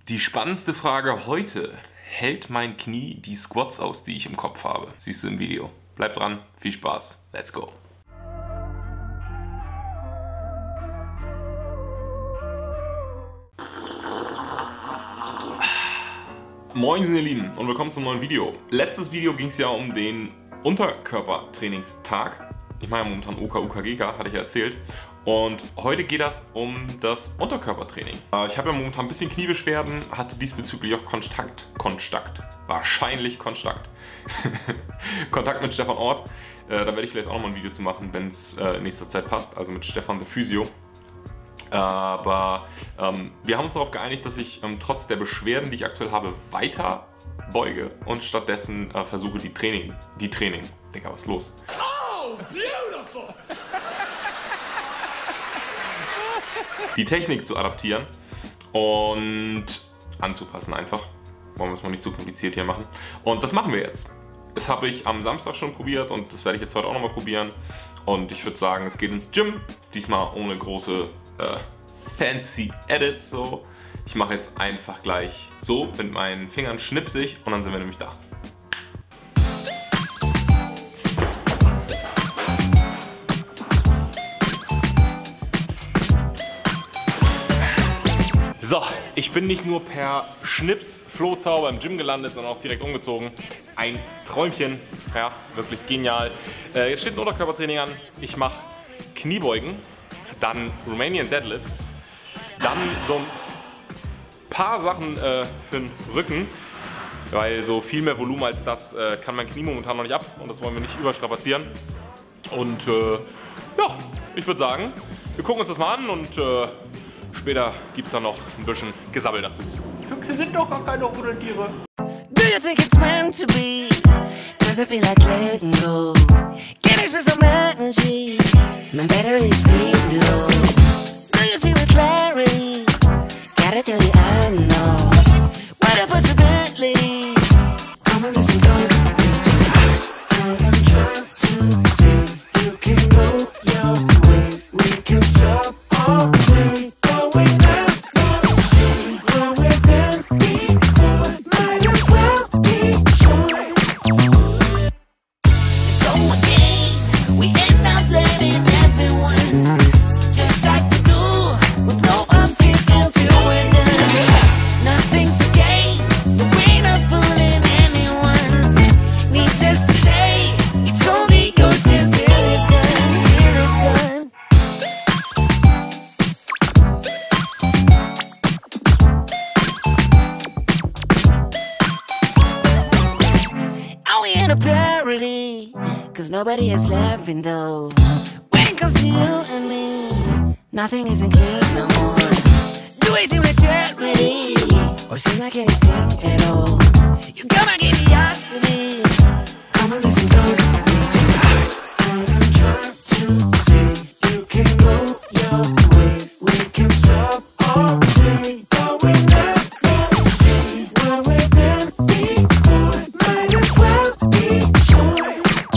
Die spannendste Frage heute: Hält mein Knie die Squats aus, die ich im Kopf habe? Siehst du im Video. Bleib dran, viel Spaß, let's go! Moin ihr Lieben und willkommen zum neuen Video. Letztes Video ging es ja um den Unterkörpertrainingstag. Ich mache ja momentan UKGK, hatte ich ja erzählt. Und heute geht das um das Unterkörpertraining. Ich habe ja momentan ein bisschen Kniebeschwerden, hatte diesbezüglich auch Kontakt mit Stefan Ort. Da werde ich vielleicht auch nochmal ein Video zu machen, wenn es in nächster Zeit passt, also mit Stefan the Physio. Aber wir haben uns darauf geeinigt, dass ich trotz der Beschwerden, die ich aktuell habe, weiter beuge und stattdessen versuche die Training. Digga, was ist los? Oh, beautiful! Die Technik zu adaptieren und anzupassen einfach. Wollen wir es mal nicht zu kompliziert hier machen. Und das machen wir jetzt. Das habe ich am Samstag schon probiert und das werde ich jetzt heute auch nochmal probieren. Und ich würde sagen, es geht ins Gym. Diesmal ohne große fancy Edits. So. Ich mache jetzt einfach gleich so mit meinen Fingern schnipsig und dann sind wir nämlich da. So, ich bin nicht nur per Schnips Flohzauber im Gym gelandet, sondern auch direkt umgezogen. Ein Träumchen, ja, wirklich genial. Jetzt steht ein Unterkörpertraining an. Ich mache Kniebeugen, dann Romanian Deadlifts, dann so ein paar Sachen für den Rücken, weil so viel mehr Volumen als das kann mein Knie momentan noch nicht ab und das wollen wir nicht überstrapazieren. Und ja, ich würde sagen, wir gucken uns das mal an und später gibt es dann noch ein bisschen Gesabbel dazu. Füchse sind doch gar keine Tiere. Do you think it's meant to be? Does it feel like letting go? Can I spend some energy? My battery's pretty low. Do you see with clarity? Gotta tell you I know. What a possibility. Come and listen close. I am trying to see you can go your way. We can stop all day. Cause nobody is laughing though. When it comes to you and me, nothing isn't clear no more. Do I seem like charity? Or seem like anything at all? You got my curiosity. Come and listen close. I am trying to see you can go your way. We can stop all day, but we never stay where we've been before. Might as well be sure.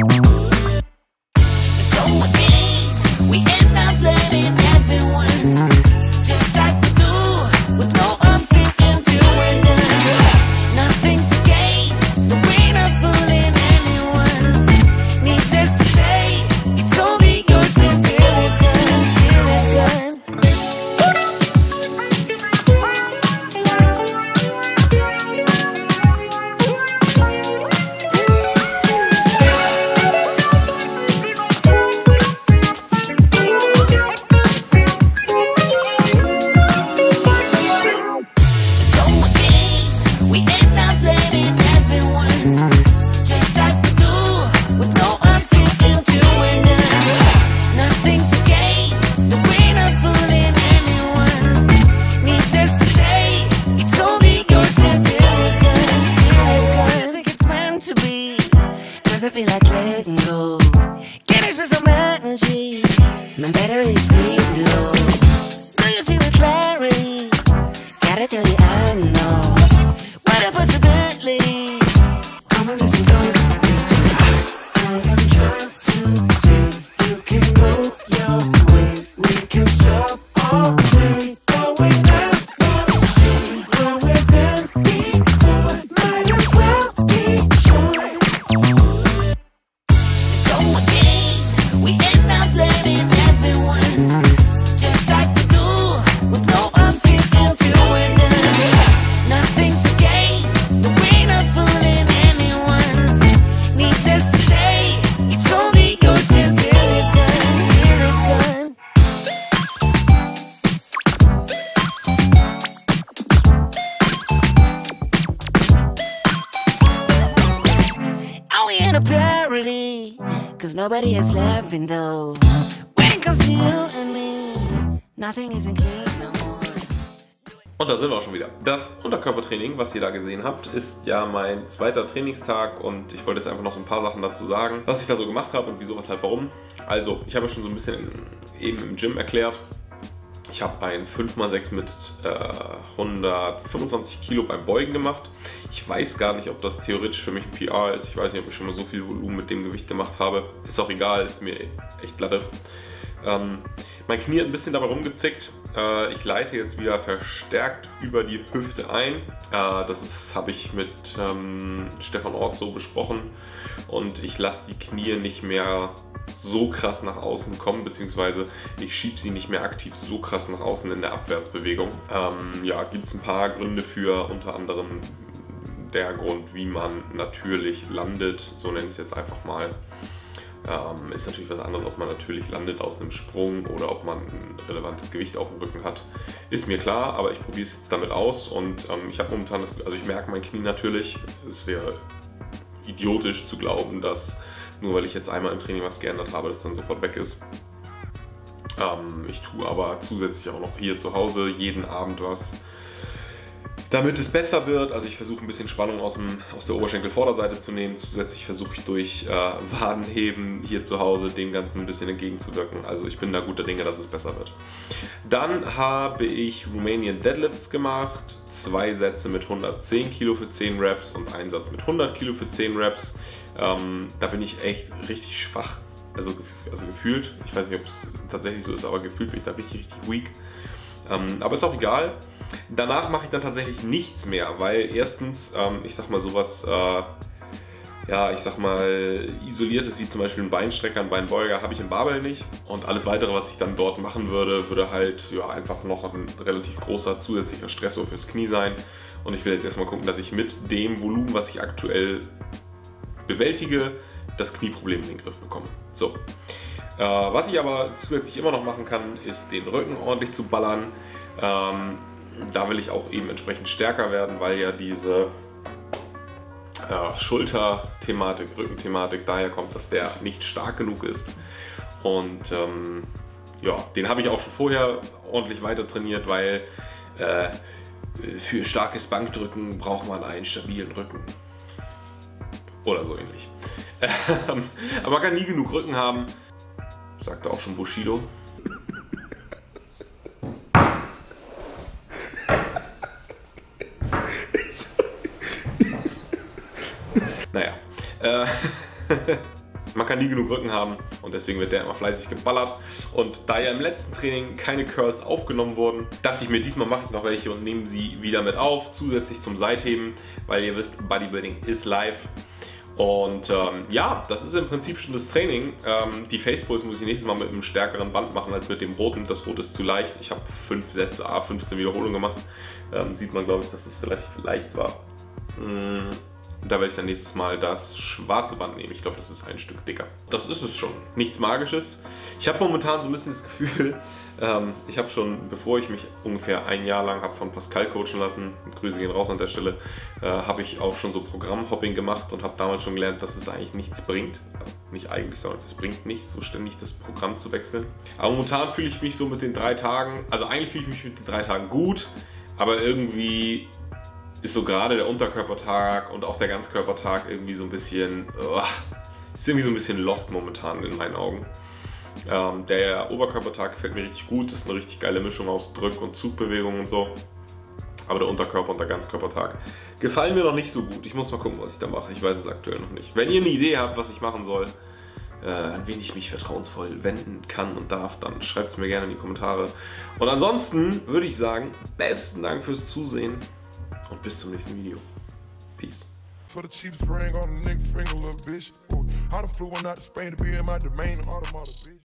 I feel like letting go. Can I spend some energy? My battery's pretty low. Do you see with clarity? Gotta tell you I know. What a possibility. Come and listen close. I am trying to see you can go your way. We can stop all day, but we never stay where we've in a parody, cause nobody is laughing though. When it comes to you and me, nothing isn't clean no more. Und da sind wir auch schon wieder. Das Unterkörpertraining, was ihr da gesehen habt, ist ja mein zweiter Trainingstag und ich wollte jetzt einfach noch so ein paar Sachen dazu sagen, was ich da so gemacht habe und wieso, weshalb, warum. Also, ich habe ja schon so ein bisschen eben im Gym erklärt. Ich habe ein 5x6 mit 125 Kilo beim Beugen gemacht. Ich weiß gar nicht, ob das theoretisch für mich ein PR ist. Ich weiß nicht, ob ich schon mal so viel Volumen mit dem Gewicht gemacht habe. Ist auch egal, ist mir echt Latte. Mein Knie hat ein bisschen dabei rumgezickt. Ich leite jetzt wieder verstärkt über die Hüfte ein. Das habe ich mit Stefan Ort so besprochen. Und ich lasse die Knie nicht mehr so krass nach außen kommen, beziehungsweise ich schiebe sie nicht mehr aktiv so krass nach außen in der Abwärtsbewegung. Ja, gibt es ein paar Gründe für, unter anderem der Grund, wie man natürlich landet, so nenne ich es jetzt einfach mal. Ist natürlich was anderes, ob man natürlich landet aus einem Sprung oder ob man ein relevantes Gewicht auf dem Rücken hat. Ist mir klar, aber ich probiere es jetzt damit aus und ich habe momentan also ich merke mein Knie natürlich. Es wäre idiotisch zu glauben, dass nur weil ich jetzt einmal im Training was geändert habe, das dann sofort weg ist. Ich tue aber zusätzlich auch noch hier zu Hause jeden Abend was, damit es besser wird. Also ich versuche ein bisschen Spannung aus der Oberschenkelvorderseite zu nehmen. Zusätzlich versuche ich durch Wadenheben hier zu Hause dem Ganzen ein bisschen entgegenzuwirken. Also ich bin da guter Dinge, dass es besser wird. Dann habe ich Romanian Deadlifts gemacht. 2 Sätze mit 110 Kilo für 10 Reps und 1 Satz mit 100 Kilo für 10 Reps. Da bin ich echt richtig schwach. Also gefühlt. Ich weiß nicht, ob es tatsächlich so ist, aber gefühlt bin ich da richtig weak. Aber ist auch egal. Danach mache ich dann tatsächlich nichts mehr, weil erstens, ich sag mal sowas, ja, ich sag mal isoliertes wie zum Beispiel ein Beinstrecker, ein Beinbeuger habe ich im Barbell nicht. Und alles weitere, was ich dann dort machen würde halt ja, einfach noch ein relativ großer zusätzlicher Stressor fürs Knie sein. Und ich will jetzt erstmal gucken, dass ich mit dem Volumen, was ich aktuell bewältige, das Knieproblem in den Griff bekomme. So. Was ich aber zusätzlich immer noch machen kann, ist den Rücken ordentlich zu ballern. Da will ich auch eben entsprechend stärker werden, weil ja diese Schulter-Thematik, Rücken-Thematik daher kommt, dass der nicht stark genug ist. Und ja, den habe ich auch schon vorher ordentlich weiter trainiert, weil für starkes Bankdrücken braucht man einen stabilen Rücken. Oder so ähnlich. Aber man kann nie genug Rücken haben, sagte auch schon Bushido. Naja, man kann nie genug Rücken haben und deswegen wird der immer fleißig geballert. Und da ja im letzten Training keine Curls aufgenommen wurden, dachte ich mir, diesmal mache ich noch welche und nehme sie wieder mit auf, zusätzlich zum Seitheben, weil ihr wisst, Bodybuilding ist live. Und ja, das ist im Prinzip schon das Training. Die Facepulls muss ich nächstes Mal mit einem stärkeren Band machen als mit dem roten. Das rote ist zu leicht. Ich habe 5 Sätze, 15 Wiederholungen gemacht. Sieht man, glaube ich, dass es relativ leicht war. Da werde ich dann nächstes Mal das schwarze Band nehmen. Ich glaube, das ist ein Stück dicker. Das ist es schon. Nichts Magisches. Ich habe momentan so ein bisschen das Gefühl, ich habe schon, bevor ich mich ungefähr ein Jahr lang habe von Pascal coachen lassen, Grüße gehen raus an der Stelle, habe ich auch schon so Programmhopping gemacht und habe damals schon gelernt, dass es eigentlich nichts bringt. Also nicht eigentlich, sondern es bringt nichts, so ständig das Programm zu wechseln. Aber momentan fühle ich mich so mit den 3 Tagen, also eigentlich fühle ich mich mit den 3 Tagen gut, aber irgendwie ist so gerade der Unterkörpertag und auch der Ganzkörpertag irgendwie so ein bisschen, ist irgendwie so ein bisschen lost momentan in meinen Augen. Der Oberkörpertag gefällt mir richtig gut, das ist eine richtig geile Mischung aus Drück- und Zugbewegungen und so. Aber der Unterkörper und der Ganzkörpertag gefallen mir noch nicht so gut. Ich muss mal gucken, was ich da mache. Ich weiß es aktuell noch nicht. Wenn ihr eine Idee habt, was ich machen soll, an wen ich mich vertrauensvoll wenden kann und darf, dann schreibt es mir gerne in die Kommentare. Und ansonsten würde ich sagen, besten Dank fürs Zusehen und bis zum nächsten Video. Peace. For the cheapest ring on the neck finger, little bitch. How the flew one out to Spain to be in my domain, automata, bitch.